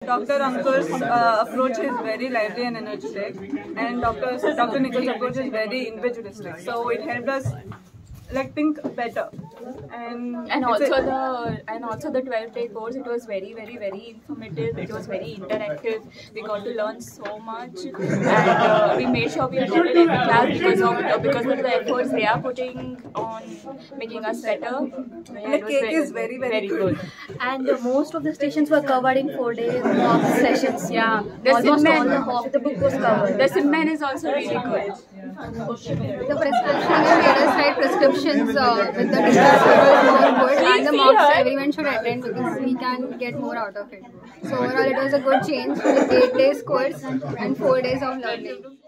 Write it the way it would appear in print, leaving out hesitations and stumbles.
Dr. Ankur's approach is very lively and energetic, and Dr. Nichols' approach is very individualistic. So it helped us think better. And also the 12-day course, it was very informative. It was very interactive. We got to learn so much, and we made sure we attended every class because of the efforts they are putting on making us better. And the cake is very good. And most of the stations were covered in 4 days mock sessions. Yeah, almost all the half the book was covered. The Simman is also really good. The prescription made us write prescriptions with the distance was more good, and the mocks everyone should attend because we can get more out of it. So overall it was a good change with 8 days course and 4 days of learning.